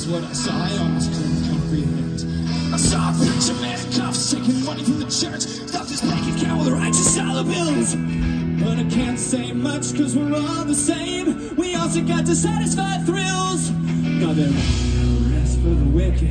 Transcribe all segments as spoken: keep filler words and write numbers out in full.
what I saw, I almost couldn't comprehend. I saw a preacher man in cuffs taking money from the church, stuffed his bank account with righteous dollar bills. But I can't say much cause we're all the same. We also got to satisfy thrills. Now there ain't no rest for the wicked.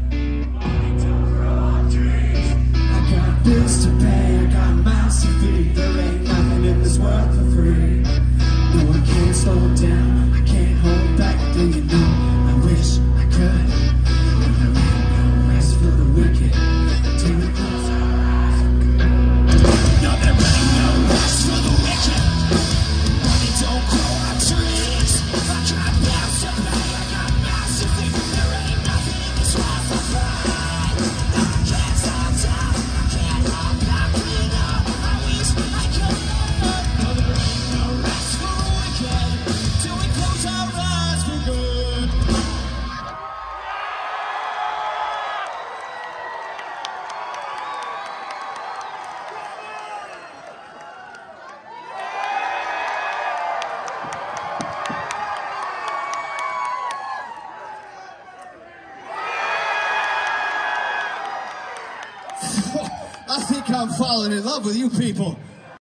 I got bills to pay, I got mouths to feed. There ain't nothing in this world for free. No, I can't slow down, I can't hold back. Do you know, I wish I could. But there ain't no rest for the wicked. Till we close our eyes. No, there ain't no rest for the wicked. Money don't grow on trees. I got bills to pay, I got mouths to feed. There ain't nothing in this world for free. I can't slow down, I can't hold back. Do you know, I wish I could. No, there ain't no rest for the wicked. Till we close our eyes for good. I think I'm falling in love with you people.